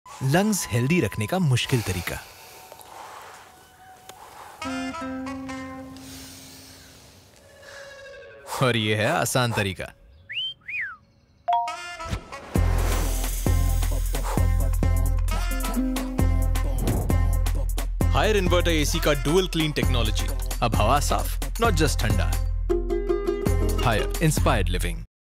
Lungs healthy रखने का मुश्किल तरीका। और ये है आसान तरीका। हायर इन्वर्टर एसी का डुअल क्लीन टेक्नोलॉजी। अब हवा साफ, नॉट जस्ट ठंडा। Haier inspired living.